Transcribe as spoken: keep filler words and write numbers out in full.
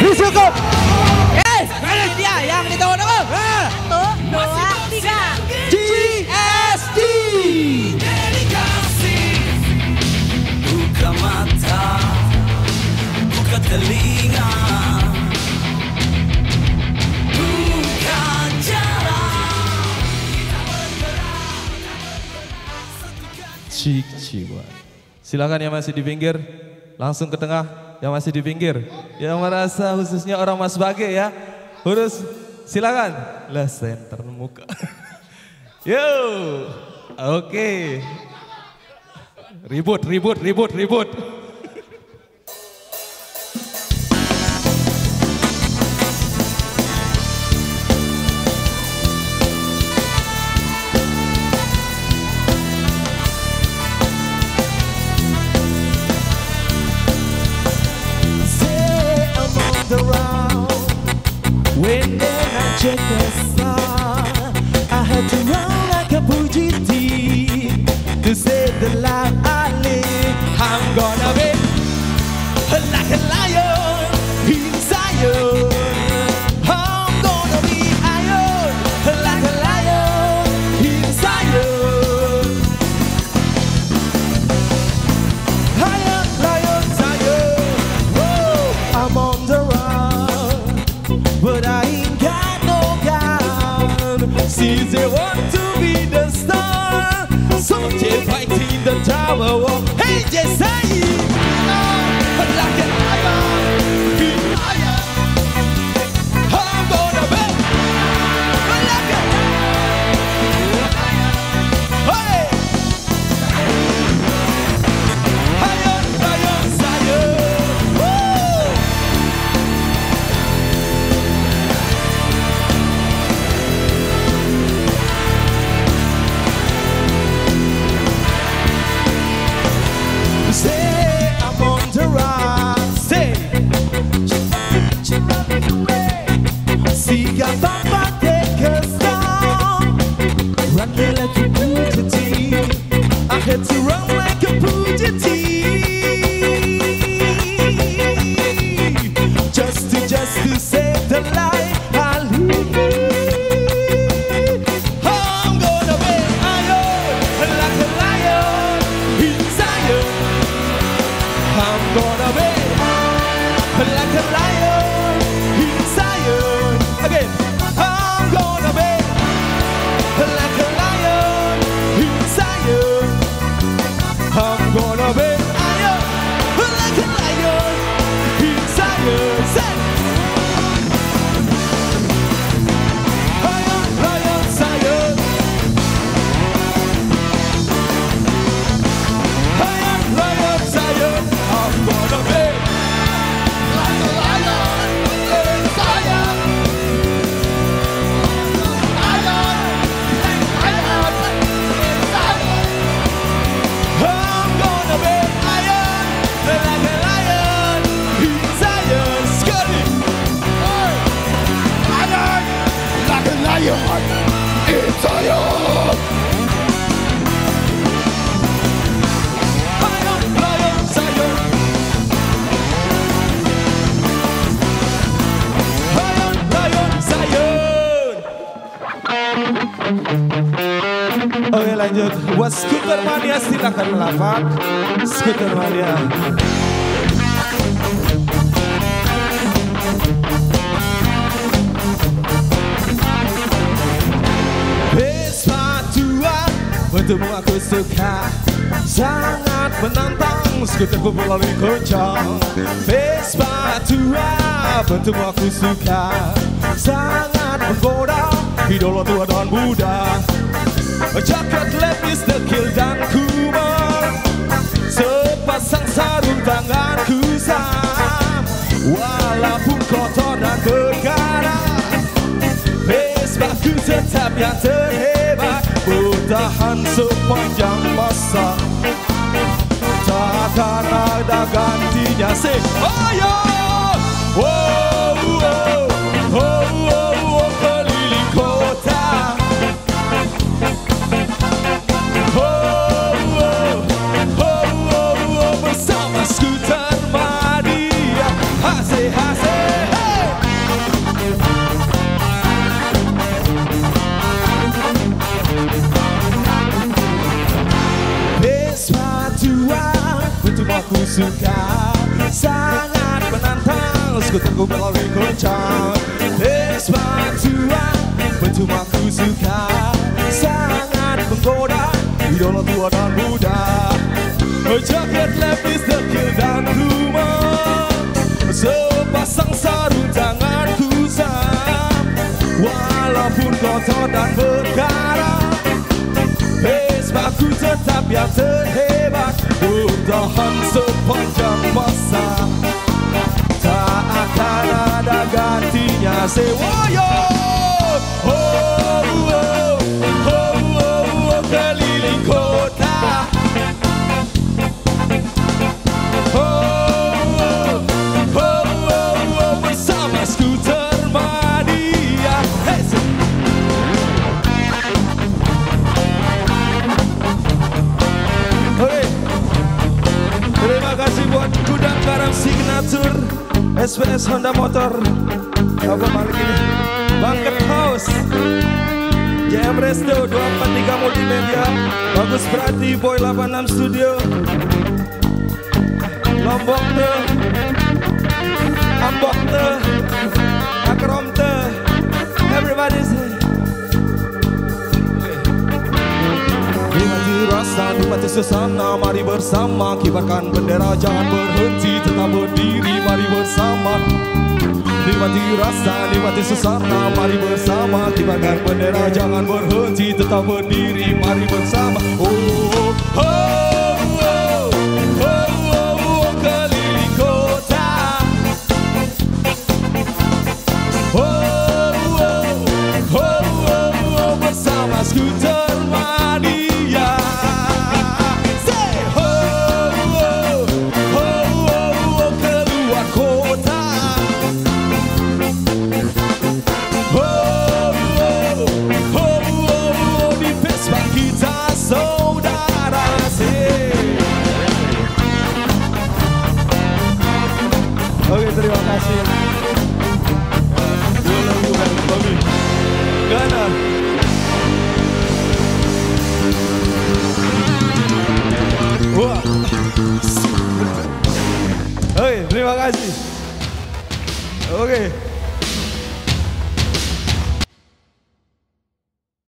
Cukup. Yes, ini dia yang ditunggu-tunggu. Satu, dua, tiga. G S D. Buka mata, buka telinga, buka jalan. Cik Ciwan. Silakan yang masih di pinggir, langsung ke tengah. Yang masih di pinggir, yang merasa khususnya orang Mas Bage ya, urus silakan. Lah center muka. Yo, oke. Okay. Ribut, ribut, ribut, ribut. When I check the star, I had to run like a fugitive to save the life I live. I'm gonna be like a lion in Zion. I'm gonna be iron like a lion in Zion. Lion, lion, Zion. Whoa, I'm on the run, but I ain't got no gun. Since they want to be the star, so they fighting the tower wall. Hey, just say it. Like an iron, be iron. I'm gonna be like a hey. Iron, iron, Zion. Woo! Say I'm on the run. Say see a papa take us down. Run me like a fugitive. I had to run like a fugitive. Just to, just to save the life I live. I'm gonna be iron like a lion in Zion. I'm gonna be like a lion in Zion. Again, I'm gonna be like a lion in Zion. I'm gonna be iron like a lion in Zion. Say, lion, lion, Zion. Lion, lion, Zion. I'm gonna be like a lion in Zion. Lion, lion in Zion. I'm gonna be iron like a lion in Zion. Scotty, hey, iron like a lion in Zion. Lion, lion, Zion. Lion, lion, Zion. Oke lanjut, buat Skuter Mania silakan melafak. Skuter Mania. Vespa tua, bentukmu aku suka, sangat menantang, skuterku berlari kencang. Vespa tua, bentukmu aku suka, sangat menggoda, idola tua dan muda. Jaket lepis, dekil dan kumer, sepasang sarung tangan kusam. Walaupun kotor dan terkarat, Vespaku tetap yang terhebat, bertahan sepanjang masa, takkan ada gantinya. Sing, oh yo, wow, wow, oh, oh, oh, keliling kota. Oh, oh, oh, oh, oh, bersama Skuter Mania, asik, asik. aku suka, sangat menantang. Skuterku berlari kencang, sepatuan betul aku suka, sangat menggoda. Idola tua dan muda, jaket lepis dekil dan rumah, sepasang sarung tangan kusam. Walaupun kotor dan berkarat, Vespaku tetap yang terhebat, bertahan sepanjang masa. Tak akan ada gantinya sewoyo. Oh, oh, oh, oh, oh, keliling kota. Oh, oh, oh, oh, oh, bersama skuter mania. Hey, Oke, terima kasih buat Gudang Garam Signature S W S Honda Motor. Apa balik ini? Bangket House, J M Resto dua empat tiga Multimedia, Bagus Berarti Boy delapan enam Studio, Lombok te, Ambok te, Akrom te, everybody's here. Nikmati rasa, nikmati suasana, mari bersama kibarkan bendera, jangan berhenti, tetap berdiri, mari bersama. Nikmati rasa, nikmati suasana, mari bersama kibarkan bendera, jangan berhenti, tetap berdiri, mari bersama. Oh, oh, oh, oh, oh, oh, oh, keliling kota. Oh, oh, oh, oh, oh, bersama skuter mania. Say, oh, oh, oh, oh, oh, keluar kota. Oh, oh, oh, oh, di Vespa kita saudara. Say. Oke, terima kasih. Dua lagu dari Bobby Gana. Wah. Oke, terima kasih. Oke.